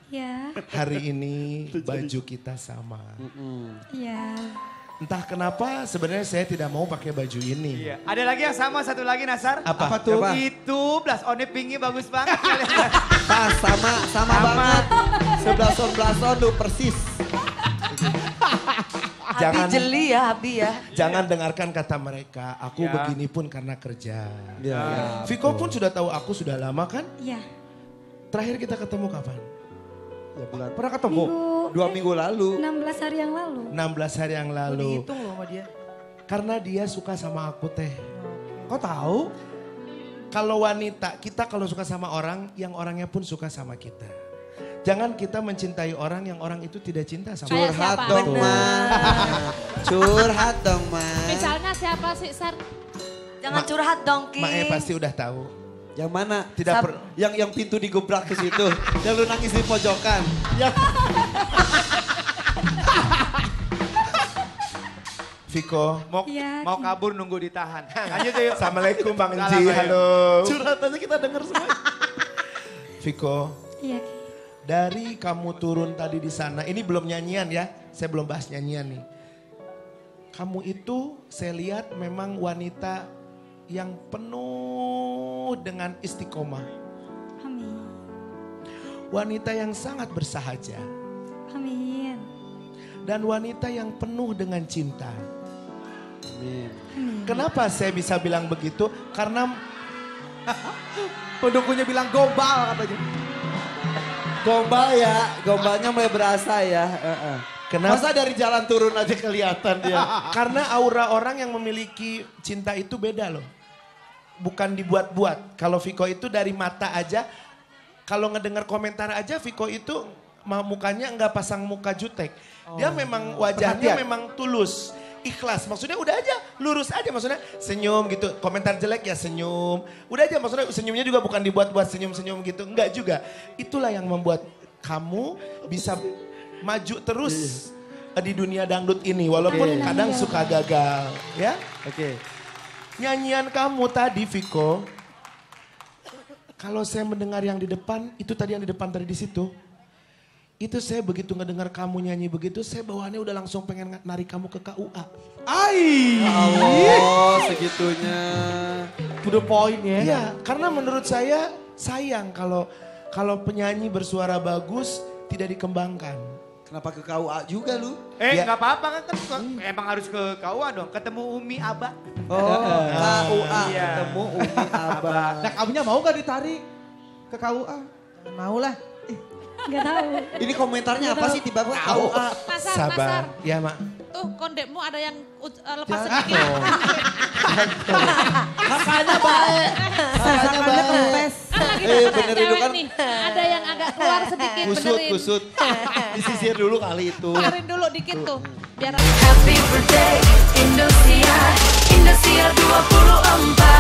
Ya. Hari ini baju kita sama. Iya. Entah kenapa sebenarnya saya tidak mau pakai baju ini. Iya. Ada lagi yang sama, satu lagi Nasar. Apa tuh? Apa? Itu blush on pingi bagus banget. Pas sama banget. 11 on lu persis. Jangan jeli ya Abi ya. Jangan dengarkan kata mereka. Aku Ya. begini pun karena kerja. Ya. Viko pun sudah tahu aku sudah lama kan? Iya. Terakhir kita ketemu kapan? Ya bulan. Pernah ketemu? Minggu 2 minggu lalu. 16 hari yang lalu. 16 hari yang lalu. Dihitung loh sama dia. Karena dia suka sama aku teh. Kok tahu? Kalau wanita, kita kalau suka sama orang, yang orangnya pun suka sama kita. Jangan kita mencintai orang yang orang itu tidak cinta sama kita. Curhat siapa? dong, Ma. Curhat dong, Ma. Misalnya siapa sih, Sar? Jangan curhat dong Ki. Mae pasti udah tahu. Yang mana? Tidak per- yang pintu digebrak ke situ. Yang lu nangis di pojokan. Viko, Iya, mau Ki. kabur nunggu ditahan. Lanjut yuk. Assalamualaikum Bang Enji, Salam, ayo. halo. Curhatannya kita denger semua. Viko, Iya, Ki. dari kamu turun tadi di sana, ini belum nyanyian ya, saya belum bahas nyanyian nih. Kamu itu saya lihat memang wanita yang penuh dengan istiqomah. Amin. Wanita yang sangat bersahaja. Amin. Dan wanita yang penuh dengan cinta. Amin. Kenapa saya bisa bilang begitu? Karena Pendukungnya bilang gombal katanya. Gombal ya, gombalnya mulai berasa ya. Kenapa? Masa dari jalan turun aja kelihatan dia. Karena aura orang yang memiliki cinta itu beda loh. Bukan dibuat-buat. Kalau Viko itu dari mata aja, kalau ngedengar komentar aja Viko itu mukanya nggak pasang muka jutek. Dia memang wajahnya Perhatian. memang tulus. Ikhlas, maksudnya udah aja lurus aja, maksudnya senyum gitu, komentar jelek ya senyum. Udah aja maksudnya senyumnya juga bukan dibuat-buat senyum-senyum gitu, enggak juga. Itulah yang membuat kamu bisa maju terus di dunia dangdut ini walaupun Oke. kadang suka gagal ya. Oke. Nyanyian kamu tadi Viko, kalau saya mendengar yang di depan, itu tadi yang di depan tadi di situ. Itu saya begitu ngedengar kamu nyanyi begitu, saya bawaannya udah langsung pengen narik kamu ke KUA. Ya Allah, segitunya. To the point ya. Iya, karena menurut saya sayang kalau penyanyi bersuara bagus tidak dikembangkan. Kenapa ke KUA juga lu? Ya. Nggak apa-apa kan, emang harus ke KUA dong. Ketemu Umi Abah. Oh, KUA. Iya. Ketemu Umi Abah. Nah kamunya mau gak ditarik ke KUA? Mau lah. Gak tahu. Ini komentarnya apa sih tiba-tiba KUA? Masar, Sabar, Masar. ya Mak. Tuh kondekmu ada yang lepas sedikit. Makanya baik. Makanya baik. Kan lagi Eh, dapet benerin cewek dulu kan. nih. Ada yang agak keluar sedikit, benerin. Kusut. Disisir dulu kali itu. Benerin dulu dikit tuh. Biar Happy birthday Indonesia, Indonesia 24.